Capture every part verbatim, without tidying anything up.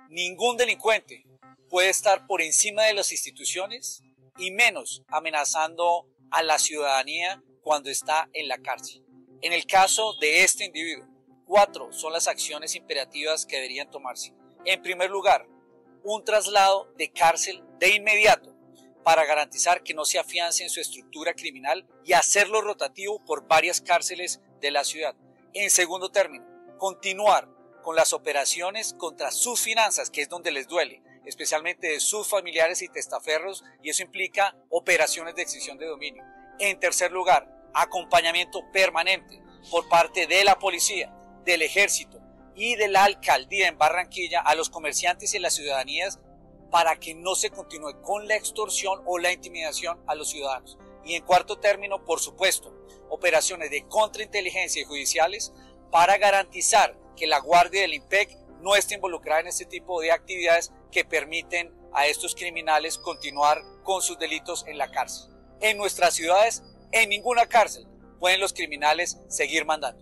Ningún delincuente puede estar por encima de las instituciones y menos amenazando a la ciudadanía cuando está en la cárcel. En el caso de este individuo, cuatro son las acciones imperativas que deberían tomarse. En primer lugar, un traslado de cárcel de inmediato para garantizar que no se afiance en su estructura criminal y hacerlo rotativo por varias cárceles de la ciudad. En segundo término, continuar con las operaciones contra sus finanzas, que es donde les duele, especialmente de sus familiares y testaferros, y eso implica operaciones de extinción de dominio. En tercer lugar, acompañamiento permanente por parte de la policía, del ejército y de la alcaldía en Barranquilla a los comerciantes y las ciudadanías para que no se continúe con la extorsión o la intimidación a los ciudadanos. Y en cuarto término, por supuesto, operaciones de contrainteligencia y judiciales para garantizar que la Guardia del IMPEC no esté involucrada en este tipo de actividades que permiten a estos criminales continuar con sus delitos en la cárcel. En nuestras ciudades, en ninguna cárcel pueden los criminales seguir mandando.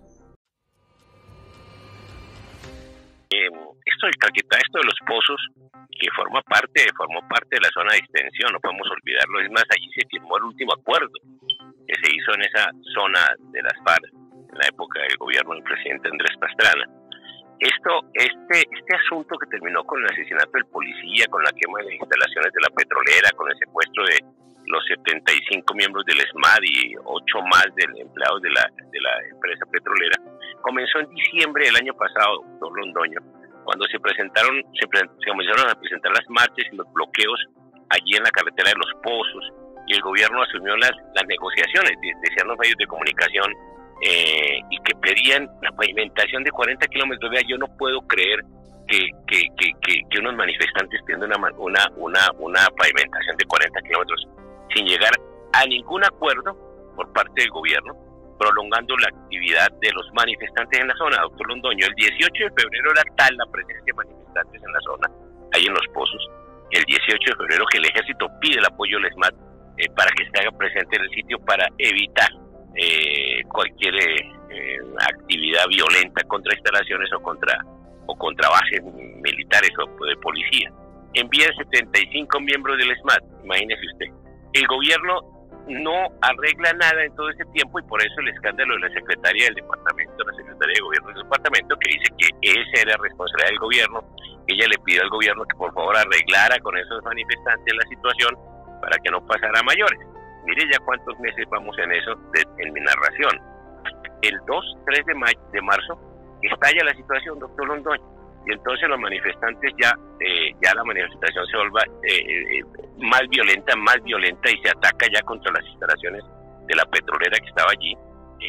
Eh, esto del Caquetá, esto de los pozos, que forma parte, formó parte de la zona de extensión, no podemos olvidarlo. Es más, allí se firmó el último acuerdo que se hizo en esa zona de las FARC, en la época del gobierno del presidente Andrés Pastrana. Esto, este, este asunto que terminó con el asesinato del policía, con la quema de las instalaciones de la petrolera, con el secuestro de los setenta y cinco miembros del ESMAD y ocho más de empleados de la, de la empresa petrolera, comenzó en diciembre del año pasado, doctor Londoño, cuando se presentaron, se, pre, se comenzaron a presentar las marchas y los bloqueos allí en la carretera de Los Pozos, y el gobierno asumió las, las negociaciones, decían los medios de comunicación, eh, y que pedían la pavimentación de cuarenta kilómetros. Vea, yo no puedo creer que, que, que, que, que unos manifestantes pidan una, una, una, una pavimentación de cuarenta kilómetros sin llegar a ningún acuerdo por parte del gobierno, prolongando la actividad de los manifestantes en la zona. Doctor Londoño, el dieciocho de febrero era tal la presencia de manifestantes en la zona, ahí en Los Pozos, el dieciocho de febrero que el ejército pide el apoyo del ESMAD eh, para que se haga presente en el sitio para evitar eh, cualquier eh, actividad violenta contra instalaciones o contra, o contra bases militares o de policía. Envían setenta y cinco miembros del ESMAD, imagínese usted. El gobierno no arregla nada en todo ese tiempo, y por eso el escándalo de la secretaria del departamento, la secretaria de gobierno del departamento, que dice que esa era responsabilidad del gobierno, que ella le pidió al gobierno que por favor arreglara con esos manifestantes la situación para que no pasara a mayores. Mire ya cuántos meses vamos en eso, de, en mi narración. El dos, tres de, mayo, de marzo estalla la situación, doctor Londoño, y entonces los manifestantes ya, eh, ya la manifestación se vuelve eh, eh, más violenta, más violenta, y se ataca ya contra las instalaciones de la petrolera que estaba allí,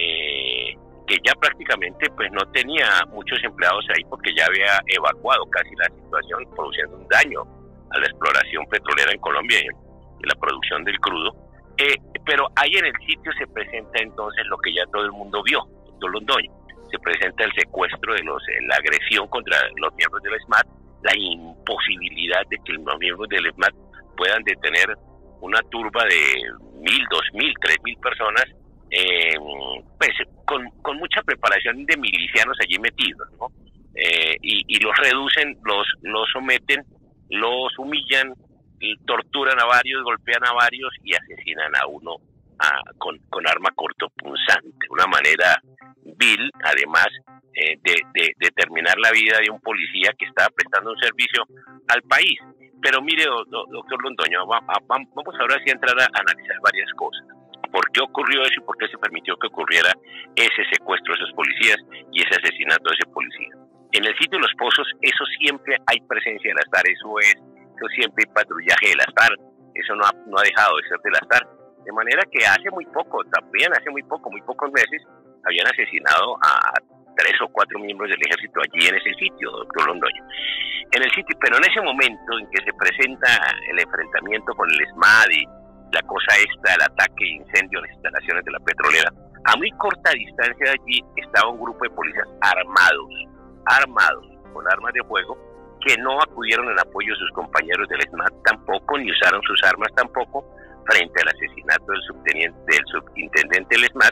eh, que ya prácticamente pues no tenía muchos empleados ahí porque ya había evacuado casi la situación, produciendo un daño a la exploración petrolera en Colombia y, y la producción del crudo. Eh, pero ahí en el sitio se presenta entonces lo que ya todo el mundo vio, doctor Londoño. Se presenta el secuestro de los, la agresión contra los miembros del ESMAD, la imposibilidad de que los miembros del ESMAD puedan detener una turba de mil, dos mil, tres mil personas, eh, pues con, con mucha preparación de milicianos allí metidos, ¿no? Eh, y, y los reducen, los, los someten, los humillan, torturan a varios, golpean a varios y asesinan a uno a, con, con arma cortopunzante, una manera vil, además eh, de, de, de terminar la vida de un policía que estaba prestando un servicio al país. Pero mire, do, do, doctor Londoño, va, va, vamos ahora sí a entrar a analizar varias cosas. ¿Por qué ocurrió eso y por qué se permitió que ocurriera ese secuestro de esos policías y ese asesinato de ese policía? En el sitio de Los Pozos, eso siempre hay presencia de las FARC, eso es, eso siempre hay patrullaje de las FARC, eso no ha, no ha dejado de ser de las FARC. De manera que hace muy poco, también hace muy poco, muy pocos meses, habían asesinado a tres o cuatro miembros del ejército allí en ese sitio, doctor Londoño. En el sitio, pero en ese momento en que se presenta el enfrentamiento con el ESMAD y la cosa esta, el ataque e incendio a las instalaciones de la petrolera, a muy corta distancia de allí estaba un grupo de policías armados, armados, con armas de fuego, que no acudieron en apoyo de sus compañeros del ESMAD tampoco, ni usaron sus armas tampoco, frente al asesinato del subteniente, del subintendente del ESMAD,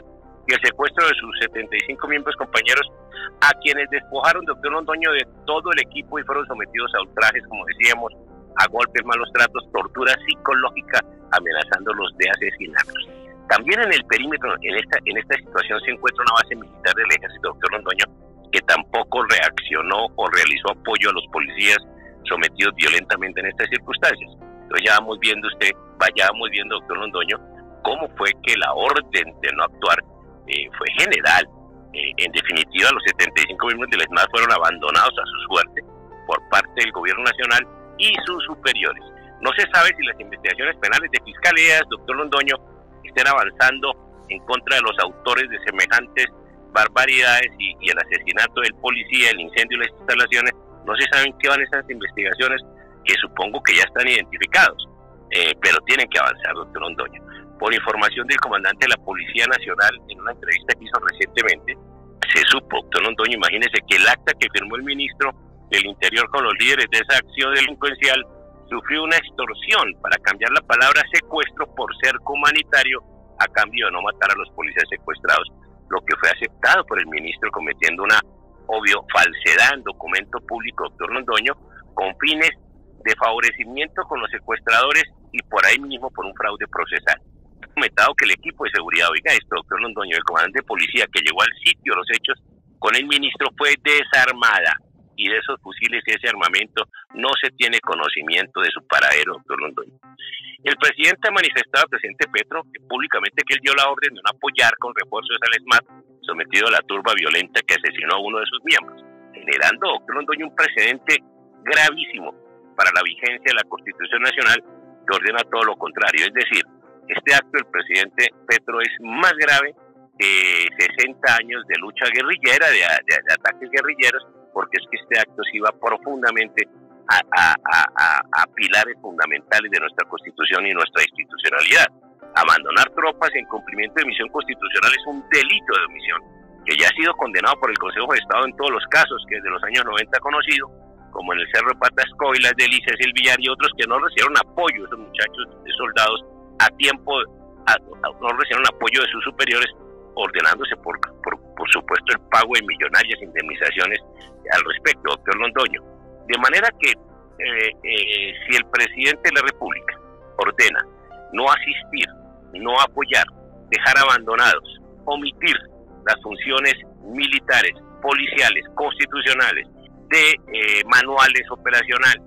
y el secuestro de sus setenta y cinco miembros compañeros, a quienes despojaron, doctor Londoño, de todo el equipo y fueron sometidos a ultrajes, como decíamos, a golpes, malos tratos, tortura psicológica, amenazándolos de asesinarlos. También en el perímetro, en esta, en esta situación, se encuentra una base militar del ejército, doctor Londoño, que tampoco reaccionó o realizó apoyo a los policías sometidos violentamente en estas circunstancias. Entonces ya vamos viendo usted, vaya vamos viendo, doctor Londoño, cómo fue que la orden de no actuar eh, fue general. Eh, en definitiva, los setenta y cinco miembros del ESMAD fueron abandonados a su suerte por parte del gobierno nacional y sus superiores. No se sabe si las investigaciones penales de fiscalías, doctor Londoño, estén avanzando en contra de los autores de semejantes barbaridades y, y el asesinato del policía, el incendio de las instalaciones. No se sabe en qué van esas investigaciones, que supongo que ya están identificados, eh, pero tienen que avanzar, doctor Londoño. Por información del comandante de la Policía Nacional, en una entrevista que hizo recientemente, se supo, doctor Londoño, imagínese que el acta que firmó el ministro del Interior con los líderes de esa acción delincuencial sufrió una extorsión para cambiar la palabra secuestro por cerco humanitario a cambio de no matar a los policías secuestrados, lo que fue aceptado por el ministro cometiendo una, obvio, falsedad en documento público, doctor Londoño, con fines de favorecimiento con los secuestradores y por ahí mismo por un fraude procesal. Comentado que el equipo de seguridad, oiga esto, doctor Londoño, el comandante de policía que llegó al sitio de los hechos con el ministro fue desarmada, y de esos fusiles y ese armamento no se tiene conocimiento de su paradero, doctor Londoño. El presidente ha manifestado al presidente Petro que públicamente que él dio la orden de no apoyar con refuerzos al ESMAD sometido a la turba violenta que asesinó a uno de sus miembros, generando, doctor Londoño, un precedente gravísimo para la vigencia de la Constitución Nacional que ordena todo lo contrario. Es decir, este acto del presidente Petro es más grave que sesenta años de lucha guerrillera, de, de, de ataques guerrilleros, porque es que este acto se iba profundamente a, a, a, a pilares fundamentales de nuestra Constitución y nuestra institucionalidad. Abandonar tropas en cumplimiento de misión constitucional es un delito de omisión, que ya ha sido condenado por el Consejo de Estado en todos los casos que desde los años noventa ha conocido, como en el Cerro de Patasco y las Delicias, el Villar y otros que no recibieron apoyo, esos muchachos de soldados a tiempo, a, a, no recibieron apoyo de sus superiores, ordenándose por, por, por supuesto el pago de millonarias indemnizaciones al respecto, doctor Londoño. De manera que eh, eh, si el presidente de la República ordena no asistir, no apoyar, dejar abandonados, omitir las funciones militares, policiales, constitucionales, de eh, manuales operacionales,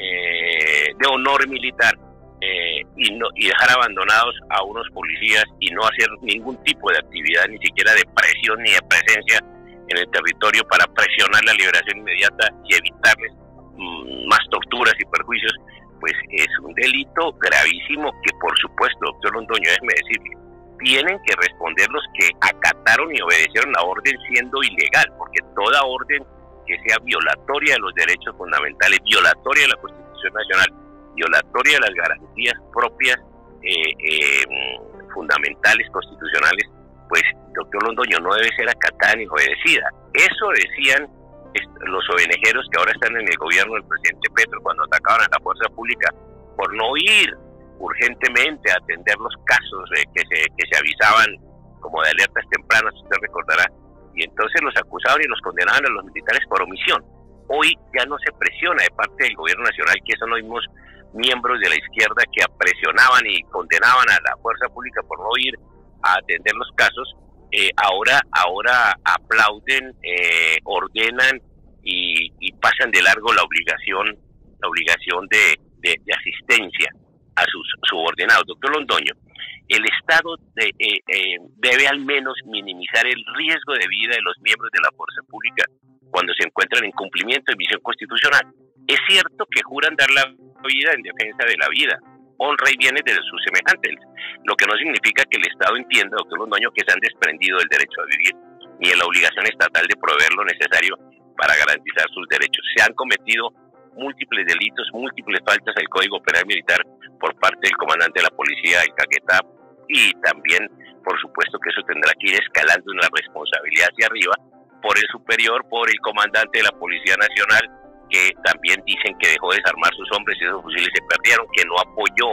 eh, de honor militar, eh, y, no, y dejar abandonados a unos policías y no hacer ningún tipo de actividad, ni siquiera de presión ni de presencia en el territorio para presionar la liberación inmediata y evitarles mmm, más torturas y perjuicios, pues es un delito gravísimo que, por supuesto, doctor Londoño, déjeme decirle, tienen que responder los que acataron y obedecieron la orden siendo ilegal, porque toda orden que sea violatoria de los derechos fundamentales, violatoria de la Constitución Nacional, violatoria de las garantías propias eh, eh, fundamentales, constitucionales, pues, doctor Londoño, no debe ser acatada ni obedecida. Eso decían los ovenejeros que ahora están en el gobierno del presidente Petro cuando atacaban a la fuerza pública por no ir urgentemente a atender los casos eh, que, se, que se avisaban como de alertas tempranas, usted recordará, y entonces los acusaban y los condenaban a los militares por omisión. Hoy ya no se presiona de parte del gobierno nacional, que son los mismos miembros de la izquierda que presionaban y condenaban a la fuerza pública por no ir a atender los casos, eh, ahora ahora aplauden, eh, ordenan y, y pasan de largo la obligación la obligación de, de, de asistencia a sus subordinados. Doctor Londoño, el Estado de, eh, eh, debe al menos minimizar el riesgo de vida de los miembros de la fuerza pública cuando se encuentran en cumplimiento de misión constitucional. Es cierto que juran dar la vida en defensa de la vida, honra y bienes de sus semejantes, lo que no significa que el Estado entienda, doctor Londoño, que se han desprendido del derecho a vivir ni de la obligación estatal de proveer lo necesario para garantizar sus derechos. Se han cometido múltiples delitos, múltiples faltas al Código Penal Militar por parte del comandante de la policía, el Caquetá, y también, por supuesto, que eso tendrá que ir escalando en la responsabilidad hacia arriba por el superior, por el comandante de la Policía Nacional, que también dicen que dejó desarmar sus hombres y esos fusiles se perdieron, que no apoyó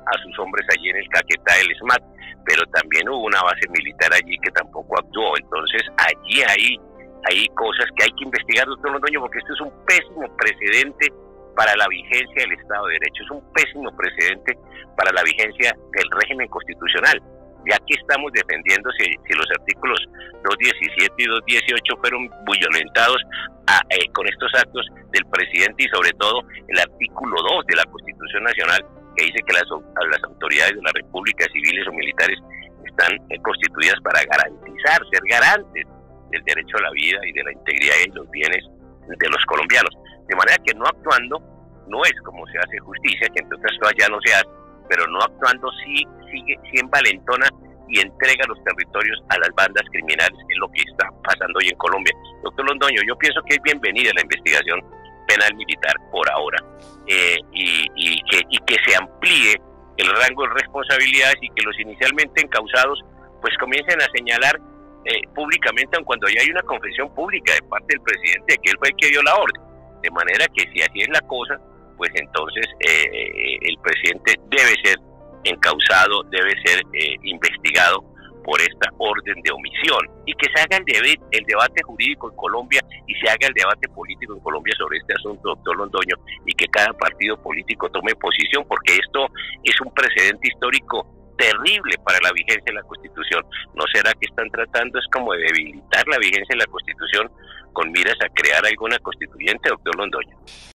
a sus hombres allí en el Caquetá del S M A T, pero también hubo una base militar allí que tampoco actuó. Entonces allí hay, hay cosas que hay que investigar, doctor Londoño, porque esto es un pésimo precedente para la vigencia del Estado de Derecho, es un pésimo precedente para la vigencia del régimen constitucional, ya que estamos defendiendo si, si los artículos doscientos diecisiete y doscientos dieciocho fueron violentados a, eh, con estos actos del presidente, y sobre todo el artículo dos de la Constitución Nacional, que dice que las, las autoridades de la República, civiles o militares, están eh, constituidas para garantizar, ser garantes del derecho a la vida y de la integridad y los bienes de los colombianos. De manera que no actuando no es como se hace justicia, que entre otras cosas ya no se hace, pero no actuando sí sigue sí envalentona y entrega los territorios a las bandas criminales, que es lo que está pasando hoy en Colombia. Doctor Londoño, yo pienso que es bienvenida la investigación penal militar por ahora, eh, y, y, que, y que se amplíe el rango de responsabilidades y que los inicialmente encausados pues comiencen a señalar eh, públicamente, aun cuando ya hay una confesión pública de parte del presidente de que él fue el que dio la orden. De manera que si así es la cosa, pues entonces eh, el presidente debe ser encausado, debe ser eh, investigado por esta orden de omisión, y que se haga el, debe, el debate jurídico en Colombia y se haga el debate político en Colombia sobre este asunto, doctor Londoño, y que cada partido político tome posición, porque esto es un precedente histórico terrible para la vigencia de la Constitución. ¿No será que están tratando es como de debilitar la vigencia de la Constitución con miras a crear alguna constituyente, doctor Londoño?